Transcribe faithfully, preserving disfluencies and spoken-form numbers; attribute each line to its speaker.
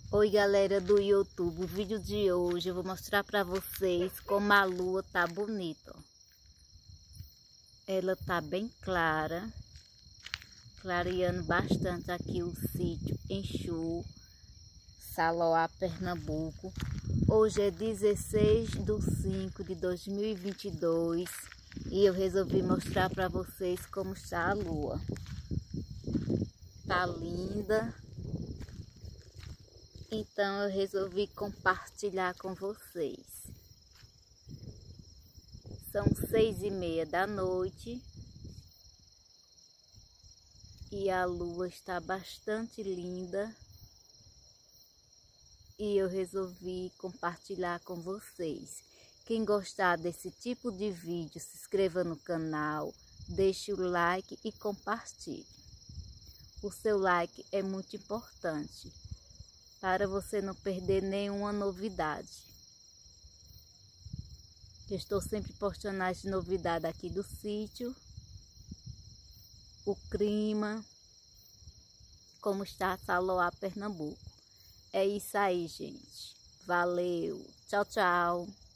Speaker 1: Oi galera do YouTube, o vídeo de hoje eu vou mostrar para vocês como a lua tá bonita. Ela tá bem clara, clareando bastante aqui o sítio Exu, Saloá, Pernambuco. Hoje é dezesseis de cinco de dois mil e vinte e dois e eu resolvi mostrar para vocês como está a lua. Tá linda. Então eu resolvi compartilhar com vocês. São seis e meia da noite e a lua está bastante linda e eu resolvi compartilhar com vocês. Quem gostar desse tipo de vídeo, se inscreva no canal, deixe o like e compartilhe. O seu like é muito importante para você não perder nenhuma novidade. Eu estou sempre postando as novidades aqui do sítio, o clima, como está Saloá, Pernambuco. É isso aí, gente. Valeu. Tchau, tchau.